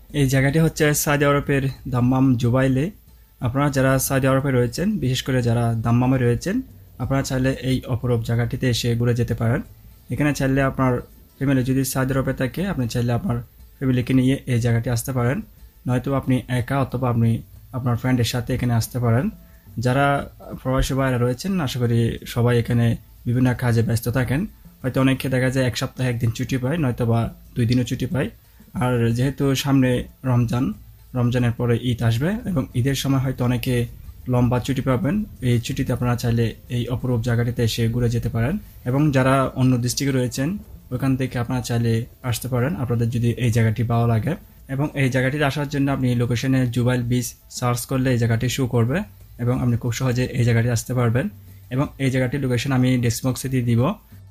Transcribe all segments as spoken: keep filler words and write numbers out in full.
এই জায়গাটি হচ্ছে সৌদি আরবের দাম্মাম জুবাইলে। আপনারা যারা সৌদি আরবে রয়েছেন, বিশেষ করে যারা দাম্মামে রয়েছেন, আপনারা চাইলে এই অপরূপ জায়গাটিতে এসে ঘুরে যেতে পারেন। এখানে চাইলে আপনার ফ্যামিলি যদি সৌদি আরবে থাকে, আপনি চাইলে আপনার ফ্যামিলিকে নিয়ে এই জায়গাটি আসতে পারেন, নয়তো আপনি একা অথবা আপনি আপনার ফ্রেন্ডের সাথে এখানে আসতে পারেন। যারা প্রবাসী ভাইরা রয়েছেন, আশা করি সবাই এখানে বিভিন্ন কাজে ব্যস্ত থাকেন। হয়তো অনেকে দেখা যায় এক সপ্তাহে একদিন ছুটি পায়, নয়তো বা দুই দিনও ছুটি পায়। আর যেহেতু সামনে রমজান, রমজানের পরে ঈদ আসবে এবং ঈদের সময় হয়তো অনেকে লম্বা ছুটি পাবেন। এই ছুটিতে আপনারা চাইলে এই অপরূপ জায়গাটিতে এসে ঘুরে যেতে পারেন। এবং যারা অন্য ডিস্ট্রিক্টে রয়েছেন, ওখান থেকে আপনারা চাইলে আসতে পারেন আপনাদের যদি এই জায়গাটি ভালো লাগে। এবং এই জায়গাটিতে আসার জন্য আপনি লোকেশনে জুবাইল বিচ সার্চ করলে এই জায়গাটি শো করবে এবং আপনি খুব সহজে এই জায়গাটি আসতে পারবেন। এবং এই জায়গাটির লোকেশন আমি ডেসক্রিপশন বক্সে দিয়ে দিব।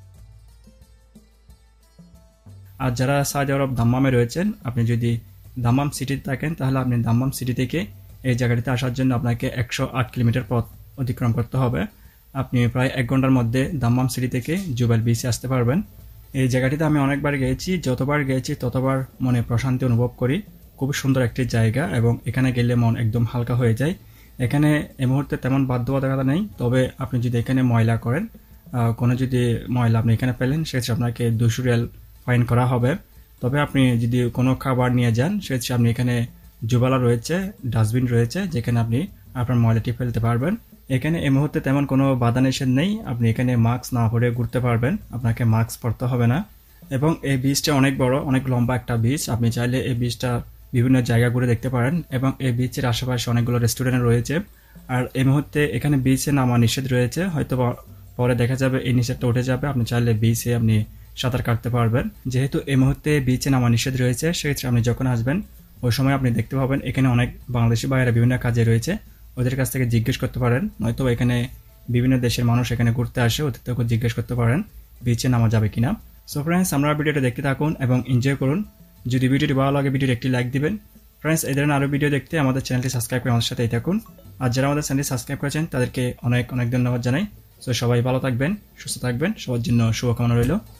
আর যারা সৌদি আরব দাম্মামে রয়েছেন, আপনি যদি দাম্মাম সিটিতে থাকেন, তাহলে আপনি দাম্মাম সিটি থেকে এই জায়গাটিতে আসার জন্য আপনাকে একশো আট কিলোমিটার পথ অতিক্রম করতে হবে। আপনি প্রায় এক ঘন্টার মধ্যে দাম্মাম সিটি থেকে জুবাইল বিচে আসতে পারবেন। এই জায়গাটিতে আমি অনেকবার গিয়েছি, যতবার গিয়েছি ততবার মনে প্রশান্তি অনুভব করি। খুব সুন্দর একটি জায়গা এবং এখানে গেলে মন একদম হালকা হয়ে যায়। এখানে এই মুহূর্তে তেমন বাধ্যবাধকতা নেই, তবে আপনি যদি এখানে ময়লা করেন, কোনো যদি ময়লা আপনি এখানে পেলেন, সেক্ষেত্রে আপনাকে দুশো রিয়াল ফাইন করা হবে। তবে আপনি যদি কোনো খাবার নিয়ে যান, সেক্ষেত্রে আপনি এখানে জুবালা রয়েছে, ডাস্টবিন রয়েছে, যেখানে আপনি আপনার ময়লাটি ফেলতে পারবেন। এখানে এই মুহূর্তে তেমন কোনো বাধা নিষেধ নেই, আপনি এখানে মাস্ক না পরে ঘুরতে পারবেন, আপনাকে মাস্ক পরতে হবে না। এবং এই বিচটা অনেক বড়, অনেক লম্বা একটা বিচ। আপনি চাইলে এই বিচটা বিভিন্ন জায়গা ঘুরে দেখতে পারেন এবং এই বিচের আশেপাশে অনেকগুলো রেস্টুরেন্ট রয়েছে। আর এই মুহূর্তে এখানে বিচে নামা নিষেধ রয়েছে, হয়তো পরে দেখা যাবে এই নিষেধটা উঠে যাবে, আপনি চাইলে বিচে আপনি সাঁতার কাটতে পারবেন। যেহেতু এই মুহূর্তে বিচে নামা নিষেধ রয়েছে, সেক্ষেত্রে আপনি যখন আসবেন ওই সময় আপনি দেখতে পাবেন এখানে অনেক বাংলাদেশি ভাইয়েরা বিভিন্ন কাজে রয়েছে, ওদের কাছ থেকে জিজ্ঞেস করতে পারেন, নয়তো এখানে বিভিন্ন দেশের মানুষ এখানে ঘুরতে আসে, ওদের থেকে জিজ্ঞেস করতে পারেন বিচে নামা যাবে কিনা। সো ফ্রেন্ডস, আমরা ভিডিওটা দেখতে থাকুন এবং এনজয় করুন। যদি ভিডিওটি ভালো লাগে, ভিডিওটি একটি লাইক দিবেন। ফ্রেন্ডস, এই ধরনের আরও ভিডিও দেখতে আমাদের চ্যানেলটি সাবস্ক্রাইব করে আমাদের সাথেই থাকুন। আর যারা আমাদের চ্যানেলটি সাবস্ক্রাইব করেছেন তাদেরকে অনেক অনেক ধন্যবাদ জানাই। সো সবাই ভালো থাকবেন, সুস্থ থাকবেন, সবার জন্য শুভকামনা রইল।